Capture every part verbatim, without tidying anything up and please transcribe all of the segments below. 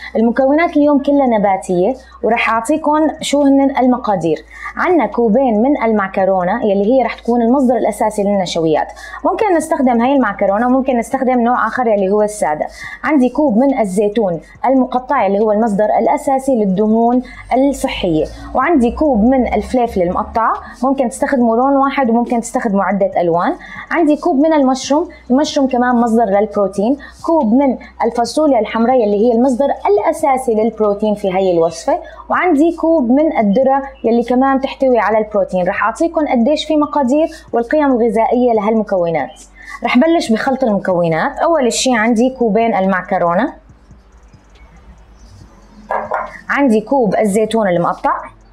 المكونات اليوم كلها نباتية وراح أعطيكم شو هن المقادير. عنا كوبين من المعكرونة يلي هي راح تكون المصدر الأساسي للنشويات. ممكن نستخدم هاي المعكرونة وممكن نستخدم نوع آخر يلي هو السادة. عندي كوب من الزيتون المقطع اللي هو المصدر الأساسي للدهون الصحية، وعندي كوب من الفليفل المقطعة، ممكن تستخدموا لون واحد وممكن تستخدموا عدة ألوان. عندي كوب من المشروم، المشروم كمان مصدر للبروتين. كوب من الفاصوليا الحمراء اللي هي المصدر الأساسي للبروتين في هي الوصفة. وعندي كوب من الذرة يلي كمان تحتوي على البروتين. رح أعطيكم قديش في مقادير والقيم الغذائية لهالمكونات. رح بلش بخلط المكونات. أول شي عندي كوبين المعكرونة، عندي كوب الزيتون المقطع،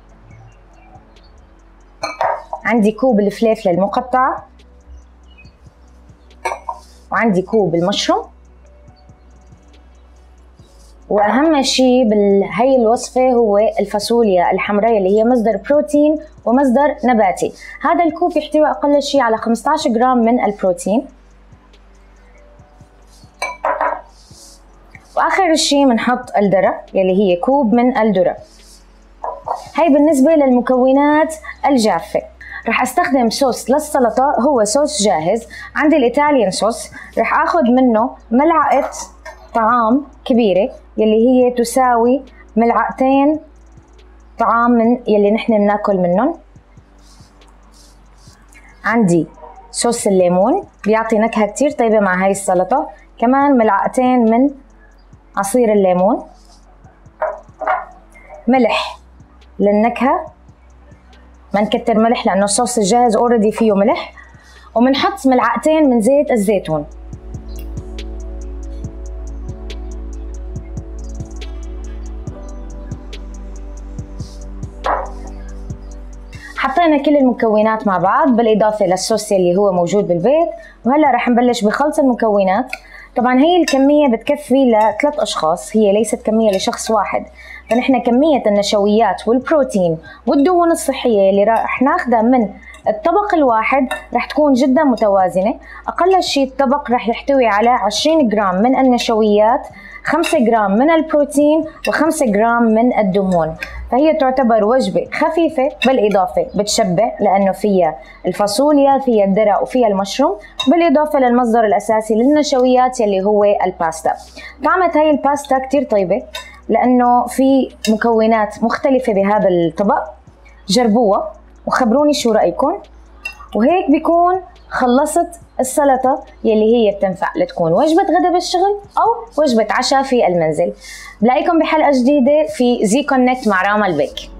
عندي كوب الفليفلة المقطعة، وعندي كوب المشروم. واهم شيء بهي الوصفه هو الفاصوليا الحمراء اللي هي مصدر بروتين ومصدر نباتي. هذا الكوب يحتوي اقل شيء على خمسة عشر جرام من البروتين. واخر شيء بنحط الذرة يلي هي كوب من الذرة. هي بالنسبه للمكونات الجافه. رح استخدم صوص للسلطه، هو صوص جاهز. عندي الايطاليان صوص، رح اخذ منه ملعقه طعام كبيره يلي هي تساوي ملعقتين طعام من يلي نحن بناكل منهم. عندي صوص الليمون بيعطي نكهه كتير طيبه مع هاي السلطه، كمان ملعقتين من عصير الليمون. ملح للنكهه، ما نكتر ملح لانه الصوص الجاهز اوريدي فيه ملح. وبنحط ملعقتين من زيت الزيتون. حطينا كل المكونات مع بعض بالاضافه للصوص اللي هو موجود بالبيت. وهلا رح نبلش بخلط المكونات. طبعا هي الكميه بتكفي لثلاث اشخاص، هي ليست كميه لشخص واحد. فنحن كميه النشويات والبروتين والدهون الصحيه اللي راح ناخذها من الطبق الواحد رح تكون جدا متوازنه. اقل شيء الطبق رح يحتوي على عشرين جرام من النشويات، خمسة جرام من البروتين، وخمسة جرام من الدهون. فهي تعتبر وجبة خفيفة بالإضافة بتشبع لأنه فيها الفاصوليا، فيها الذرة، وفيها المشروم، بالإضافة للمصدر الأساسي للنشويات يلي هو الباستا. طعمت هاي الباستا كتير طيبة لأنه في مكونات مختلفة بهذا الطبق. جربوها وخبروني شو رأيكم. وهيك بيكون خلصت السلطة يلي هي بتنفع لتكون وجبة غدا بالشغل أو وجبة عشاء في المنزل. بلاقيكم بحلقة جديدة في زي كونكت مع راما البيك.